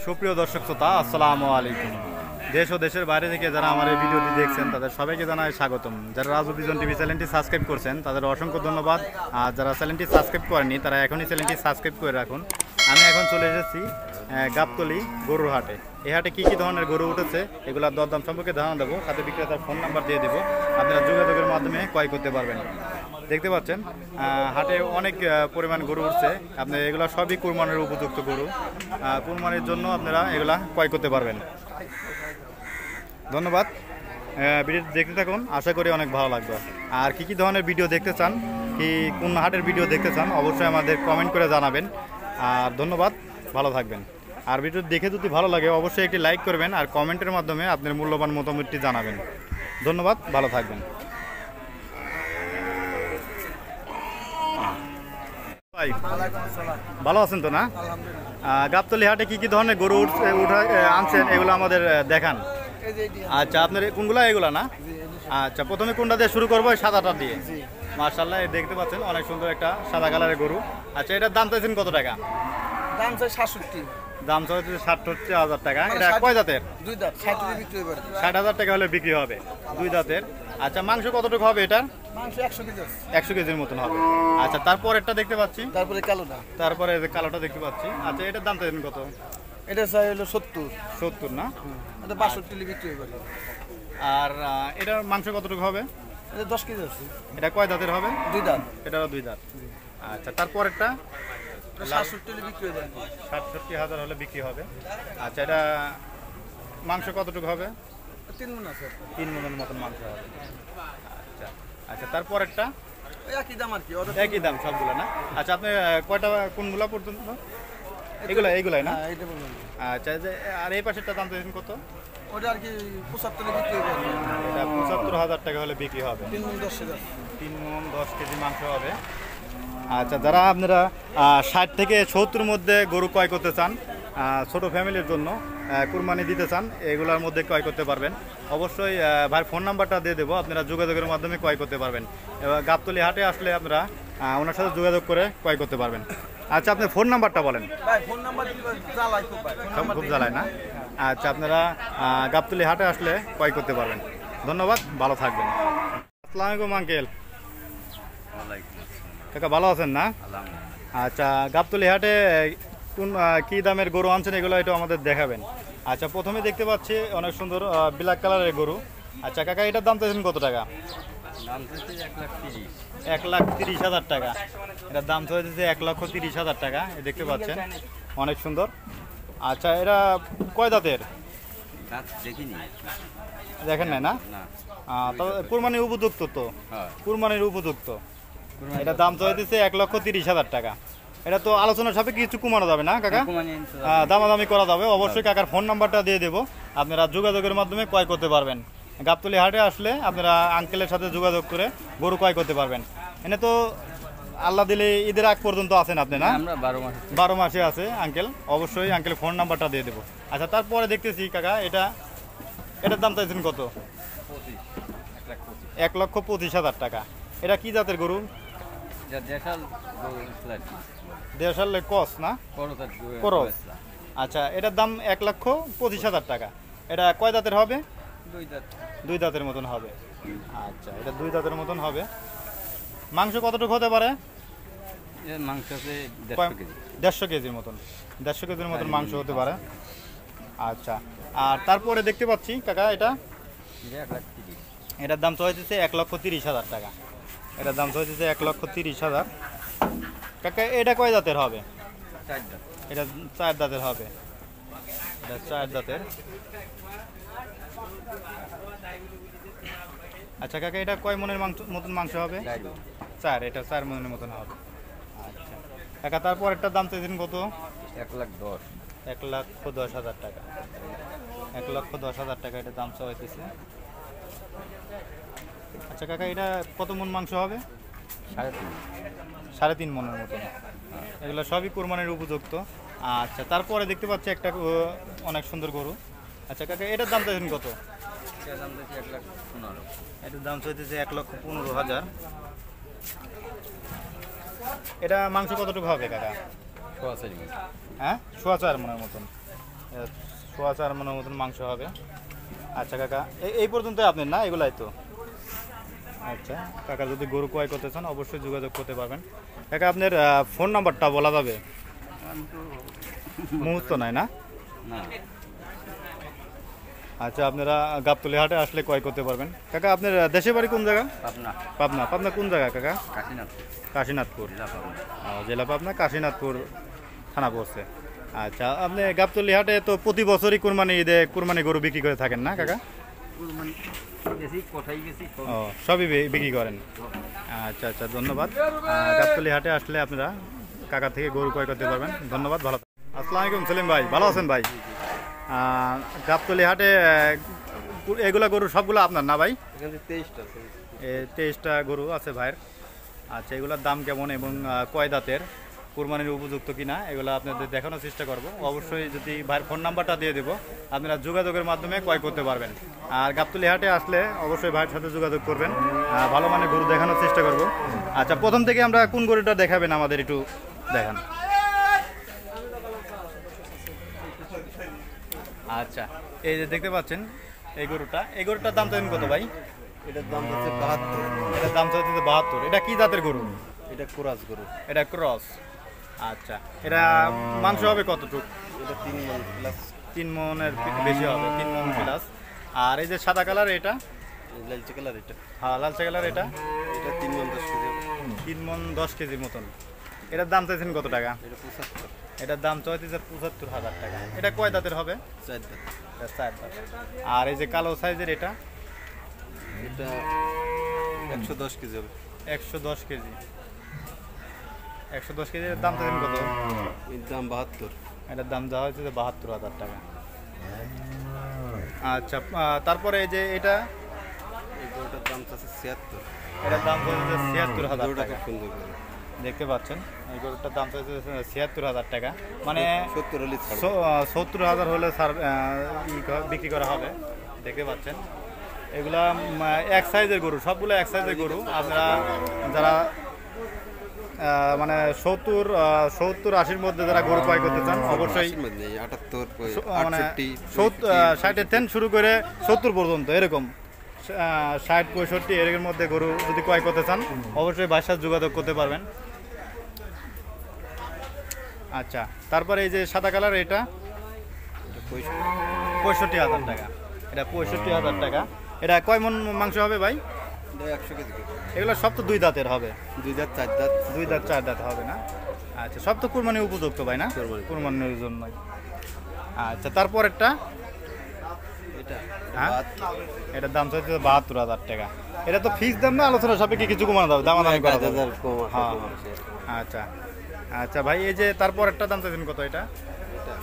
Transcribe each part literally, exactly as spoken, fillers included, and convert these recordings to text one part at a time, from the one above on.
সুপ্রিয় দর্শক শ্রোতা, আসসালামু আলাইকুম। দেশ ও দেশের বাইরে থেকে যারা আমার এই ভিডিওটি দেখছেন তাদের সবাইকে জানাই স্বাগতম। যারা রাজু ভিশন টিভি চ্যানেলটি সাবস্ক্রাইব করছেন তাদের অসংখ্য ধন্যবাদ। আর যারা চ্যানেলটি সাবস্ক্রাইব করেনি তারা এখনই চ্যানেলটি সাবস্ক্রাইব করে রাখুন। আমি এখন চলে এসেছি গাবতলী গরুর হাটে। এই হাটে কী কী ধরনের গরু উঠেছে এগুলোর দরদাম সম্পর্কে ধারণা দেবো, সাথে বিক্রেতার ফোন নাম্বার দিয়ে দেবো, আপনারা যোগাযোগের মাধ্যমে ক্রয় করতে পারবেন। দেখতে পাচ্ছেন হাটে অনেক পরিমাণ গরু উঠছে। আপনি এগুলো সবই কুরবানির উপযুক্ত গরু, কুরবানির জন্য আপনারা এগুলা ক্রয় করতে পারবেন। ধন্যবাদ, ভিডিও দেখতে থাকুন, আশা করি অনেক ভালো লাগবে। আর কী কী ধরনের ভিডিও দেখতে চান, কি কোন হাটের ভিডিও দেখতে চান অবশ্যই আমাদের কমেন্ট করে জানাবেন। আর ধন্যবাদ, ভালো থাকবেন। আর ভিডিও দেখে যদি ভালো লাগে অবশ্যই একটি লাইক করবেন আর কমেন্টের মাধ্যমে আপনার মূল্যবান মতামতটি জানাবেন। ধন্যবাদ, ভালো থাকবেন। ভালো আছেন তো না? গাবতলী হাটে কি কি ধরনের গরু উঠা আনছেন এগুলো আমাদের দেখান। আচ্ছা, আপনার কোনগুলা? এগুলা না? আচ্ছা, প্রথমে কোনটা দিয়ে শুরু করবো? সাদাটা দিয়ে। মাশাআল্লাহ, দেখতে পাচ্ছেন অনেক সুন্দর একটা সাদা কালারের গরু। আচ্ছা, এটার দাম চাইছেন কত টাকা? দাম চাই সাতষট্টি। দাম চাইছে ষাটষট্টি হাজার টাকা। এটা কয় দাঁতের? দুই দাঁত। ষাট বিক্রি হবে। ষাট হাজার টাকা হলে বিক্রি হবে, দুই দাঁতের। আচ্ছা, মাংস কতটুকু হবে এটার? মাংস একশো কেজি। একশো কেজির মতন হবে। আচ্ছা, তারপর একটা দেখতে পাচ্ছি, তারপরে কালোটা, তারপরে কালোটা দেখতে পাচ্ছি। আচ্ছা, এটার দাম চাইছেন কত? এটা চাই হলো সত্তর। সত্তর না? এটা বাষট্টি বিক্রি হবে। আর এটার মাংস কতটুকু হবে? এটা দশ কেজি আছে। এটা কয় দাঁতের হবে? দুই দাঁত। এটারও দুই দাঁত। আচ্ছা, তারপর একটা সাতষট্টি বিক্রি হবে। সাতষট্টি হাজার হলে বিক্রি হবে। আচ্ছা, এটা মাংস কতটুকু হবে? তিন মন আছে। তিন মনের মতন মাংস হবে। আচ্ছা আচ্ছা, তারপর একটা একই দাম আর কি, একই দাম সবগুলো না? আচ্ছা, আপনি কয়টা কোনগুলো পর্যন্ত? এগুলো এইগুলাই না? আচ্ছা, আর এই পাশেরটা দাম চাইছেন কত? ওটা আর কি পঁচাত্তর বিক্রি হবে। এটা পঁচাত্তর হাজার টাকা হলে বিক্রি হবে। তিন মন দশ কেজি। তিন মন দশ কেজি মাংস হবে। আচ্ছা, যারা আপনারা ষাট থেকে সত্তর মধ্যে গরু ক্রয় করতে চান, ছোট ফ্যামিলির জন্য কুরবানি দিতে চান, এগুলোর মধ্যে ক্রয় করতে পারবেন। অবশ্যই ভাইয়ের ফোন নাম্বারটা দিয়ে দেবো, আপনারা যোগাযোগের মাধ্যমে ক্রয় করতে পারবেন। এবার গাবতলী হাটে আসলে আপনারা ওনার সাথে যোগাযোগ করে ক্রয় করতে পারবেন। আচ্ছা, আপনার ফোন নাম্বারটা বলেন। ফোন নাম্বার খুব জ্বালায় না? আচ্ছা, আপনারা গাবতলী হাটে আসলে ক্রয় করতে পারবেন। ধন্যবাদ, ভালো থাকবেন। আসসালামু আলাইকুম আঙ্কেল। কাকা, ভালো আছেন না? আচ্ছা, গাবতলী হাটে কোন কী দামের গরু আনছেন এগুলো একটু আমাদের দেখাবেন। আচ্ছা, প্রথমে দেখতে পাচ্ছি অনেক সুন্দর ব্ল্যাক কালারের গরু। আচ্ছা কাকা, এটার দাম চাইছেন কত টাকা? এক লাখ তিরিশ হাজার টাকা। এটার দাম চাইছে এক লক্ষ তিরিশ হাজার টাকা। দেখতে পাচ্ছেন অনেক সুন্দর। আচ্ছা, এটা কয় দাঁতের? দেখেন নাই না? তবে কুরবানির উপযুক্ত তো? কুরবানির উপযুক্ত। এটার দাম চাইতেছে এক লক্ষ তিরিশ হাজার টাকা। এটা তো আলোচনার সাপেক্ষে কিছু কমানো যাবে না কাকা? দামাদামি করা যাবে। অবশ্যই কাকার ফোন নাম্বারটা দিয়ে দেবো, আপনারা যোগাযোগের মাধ্যমে ক্রয় করতে পারবেন। গাবতলী হাটে আসলে আপনারা আঙ্কেলের সাথে যোগাযোগ করে গরু ক্রয় করতে পারবেন। এনে তো আল্লাহ দিলে ঈদের আগ পর্যন্ত আছেন আপনি না? বারো মাসে আছে আঙ্কেল। অবশ্যই আঙ্কেল ফোন নাম্বারটা দিয়ে দেবো। আচ্ছা, তারপরে দেখতেছি কাকা, এটা এটার দাম চাইছেন কত? এক লক্ষ পঁচিশ হাজার টাকা। এটা কি জাতের গরু? দেশাল কস না? করস। আচ্ছা, এটার দাম এক লক্ষ পঁচিশ হাজার টাকা। এটা কয় দাঁতের হবে? দুই দাঁতের মতন হবে। আচ্ছা, এটা দুই দাঁতের মতন হবে। মাংস কতটুকু হতে পারে? দেড়শো কেজির মতন। দেড়শো কেজির মতন মাংস হতে পারে। আচ্ছা, আর তারপরে দেখতে পাচ্ছি কাকা, এটা এটার দাম চাইছে এক লক্ষ তিরিশ হাজার টাকা। এটার দাম চাইছে এক লক্ষ তিরিশ হাজার। কাকা, এটা কয় দাঁতের হবে? এটা চার দাঁতের হবে। এটা চার দাঁতের। আচ্ছা কাকা, এটা কয় মনের মাংস মতন মাংস হবে? চার। এটা চার মনের মতন হবে। আচ্ছা কাকা, তারপর একটা দাম চাইছেন কত? এক লাখ দশ। এক লক্ষ দশ হাজার টাকা। এক লক্ষ দশ হাজার টাকা এটা দাম চাইতেছে। আচ্ছা কাকা, এটা কত মন মাংস হবে? সাড়ে তিন। সাড়ে তিন মনের মতন। এগুলো সবই কোরবানির উপযুক্ত। আচ্ছা, তারপরে দেখতে পাচ্ছি একটা অনেক সুন্দর গরু। আচ্ছা কাকা, এটার দাম চাইছেন কত? এটার দাম চাইতেছে এক লক্ষ পনেরো হাজার। এটা মাংস কতটুকু হবে কাকা? সোয়া চার। হ্যাঁ, সোয়া চার মনের মতন। সোয়া চার মনের মতন মাংস হবে। আচ্ছা কাকা, এই- এই পর্যন্ত আপনার না এগুলাই তো? আচ্ছা কাকা, যদি গরু ক্রয় করতে চান অবশ্যই যোগাযোগ করতে পারবেন। কাকা আপনার ফোন নাম্বারটা বলা যাবে? মুহূর্ত নাই না? না আচ্ছা, আপনারা গাবতলী হাটে আসলে ক্রয় করতে পারবেন। কাকা আপনার দেশের বাড়ি কোন জায়গা? পাবনা পাবনা। পাবনা কোন জায়গা কাকা? কাশীনাথ কাশীনাথপুর। জেলা পাবনা। ও, জেলা পাবনা, কাশীনাথপুর থানা পড়ছে। আচ্ছা, আপনি গাবতলী হাটে তো প্রতি বছরই কুরবানি ঈদে কুরবানি গরু বিক্রি করে থাকেন না কাকা? কুরবানি গেছি, কোথায় গেছি সব। ও, সবই বি- বিক্রি করেন। আচ্ছা আচ্ছা, ধন্যবাদ। আহ, গাবতলী হাটে আসলে আপনারা কাকা থেকে গরু ক্রয় করতে পারবেন। ধন্যবাদ, ভালো থাকবেন। আসসালামু আলাইকুম সেলিম ভাই, ভালো আছেন ভাই? আহ, গাবতলী হাটে আহ, এগুলা গরু সবগুলো আপনার না ভাই? এখানে তেইশটা আছে। এ তেইশটা গরু আছে ভাইয়ের। আচ্ছা, এগুলোর দাম কেমন এবং আহ, কয় দাঁতের, কুরবানির উপযুক্ত কিনা এগুলো আপনাদের দেখানোর চেষ্টা করব। অবশ্যই যদি ভাইয়ের ফোন নাম্বারটা দিয়ে দেবো, আপনারা যোগাযোগের মাধ্যমে ক্রয় করতে পারবেন। আর গাবতলী হাটে আসলে অবশ্যই ভাইয়ের সাথে যোগাযোগ করবেন, আহ, ভালো মানের গরু দেখানোর চেষ্টা করব। আচ্ছা, প্রথম থেকে আমরা কোন গরুটা দেখাবেন আমাদের একটু দেখান। আচ্ছা, এই যে দেখতে পাচ্ছেন এই গরুটা, এই গরুটার দাম চাইছেন কত ভাই? এটার দাম হচ্ছে বাহাত্তর। এটার দাম চাইছে বাহাত্তর। এটা কি জাতের গরু? এটা কোরাস গরু। এটা ক্রস। আচ্ছা, এটা মাংস হবে কতটুকু? এটা তিন মন প্লাস। তিন মনের বেশি হবে, তিন মন প্লাস। আর এই যে সাদা কালার এটা? লালচে কালার এটা। হ্যাঁ, লালচে কালার এটা? এটা তিন মন দশ কেজি। তিন মন দশ কেজির মতন। এটার দাম চাইছেন কত টাকা? এটা পঁচাত্তর। এটার দাম চাইছে পঁচাত্তর হাজার টাকা। এটা কয় দাঁতের হবে? চার দাঁত। এটা চার দাঁত। আর এই যে কালো সাইজের এটা? এটা একশো দশ কেজি হবে। একশো দশ কেজি। একশো দশ কেজির দাম চাইছেন কত? এর দাম বাহাত্তর। এটার দাম দেওয়া হয়েছে যে বাহাত্তর হাজার টাকা। আচ্ছা, আহ, তারপরে এই যে এটা, এই গরুটার দাম আছে ছিয়াত্তর। এটার দাম চাইছে ছিয়াত্তর হাজার গরুটা টাকা। খুব সুন্দর করে। দেখতে পাচ্ছেন এই গরুটার দাম চাইছে ছিয়াত্তর হাজার টাকা, মানে সত্তর হলে ছাড়বো। স- আহ, সত্তর হাজার হলে সার ই ক- বিক্রি করা হবে। দেখতে পাচ্ছেন এগুলা উম, এক সাইজের গরু, সবগুলো এক সাইজের গরু। আপনারা যারা আহ, মানে সত্তর আহ, সত্তর আশির মধ্যে যারা গরু ক্রয় করতে চান অবশ্যই আশির মধ্যে নেই, আটাত্তর, স- মানে আটষট্টি, সত্তর ষাটের থেকে শুরু করে সত্তর পর্যন্ত এরকম আহ, ষাট পঁয়ষট্টি এর মধ্যে গরু যদি ক্রয় করতে চান অবশ্যই ভাইয়ের সাথে যোগাযোগ করতে পারবেন। আচ্ছা, তারপরে এই যে সাদা কালার এটা? পঁয়ষট্টি। পঁয়ষট্টি হাজার টাকা। এটা পঁয়ষট্টি হাজার টাকা। এটা কয় মন মাংস হবে ভাই? এটা একশো কেজি করে। এগুলো সব তো দুই দাঁতের হবে? দুই দাঁত চার দাঁত। দুই দাঁত চার দাঁত হবে না? আচ্ছা, সব তো কুরবানি উপযুক্ত ভাই না? কুরবানি। কুরবানির জন্যই। আচ্ছা, তারপরেরটা? এটা হ্যাঁ? বাহাত্তর। এটার দাম চাইছে বাহাত্তর হাজার টাকা। এটা তো ফিক্স দাম না, আলোচনা সাপেক্ষে কিছু কমানো যাবে, দামাদামি করা পাঁচ যাবে? হাজার কম আছে, হ্যাঁ। কম আছে। আচ্ছা আচ্ছা ভাই, এই যে তারপর একটা দাম চাইছেন কত এটা? এটা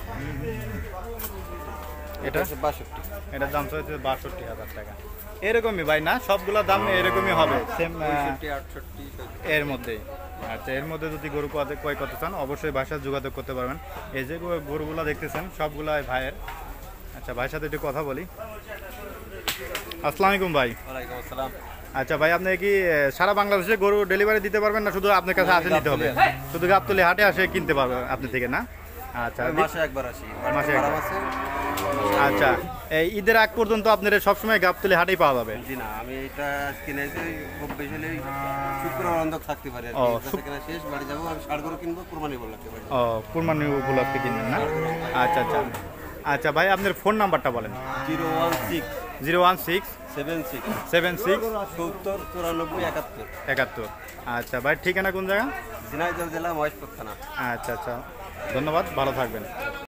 এটা এটা হচ্ছে বাষট্টি। এটার দাম চাইছে বাষট্টি হাজার টাকা। এরকমই ভাই না, সবগুলোর দাম এরকমই হবে, সেম পঁয়ষট্টি, আটষট্টি। এর মধ্যেই। আচ্ছা, এর মধ্যে যদি গরু ক্রয় ক্রয় করতে চান অবশ্যই ভাইয়ের সাথে যোগাযোগ করতে পারবেন। এই যে গরু- গরুগুলো দেখতেছেন সবগুলাই ভাইয়ের। আচ্ছা, ভাইয়ের সাথে একটু কথা বলি। আসসালামু আলাইকুম ভাই। ওয়ালাইকুম আসসালাম। আচ্ছা ভাই, আপনি কি আহ, সারা বাংলাদেশে গরু ডেলিভারি দিতে পারবেন না শুধু আপনার কাছে আসে নিতে হবে? গাবতলী শুধু গাবতলী হাটে আসে কিনতে পারবে আপনি থেকে না? আচ্ছা আমি মাসে একবার আসি। মাসে খারাপ একবার। আছে? আচ্ছা, এই ঈদের আগ পর্যন্ত আপনার সবসময় গাবতলী হাটেই পাওয়া যাবে? জি না, আমি এটা কিনেছি খুব বেশি হলে শুক্রবার অন্ধক থাকতে পারে আর ও, কি। শুক- কেনা শেষ বাড়ি যাবো, আমি ষাট গরু কিনবো, কোরবানি বলে লাগতে পারে। ও, কুরবানি উপলক্ষে কিনবেন না? আচ্ছা আচ্ছা আচ্ছা ভাই, আপনার ফোন নাম্বারটা বলেন। Zero one six zero one six seven six seven six সত্তর চুরানব্বই একাত্তর। একাত্তর। আচ্ছা ভাই, ঠিকানা কোন জায়গা? ঝিনাইদহ জেলা মহেশপুর থানা। আচ্ছা আচ্ছা, ধন্যবাদ, ভালো থাকবেন।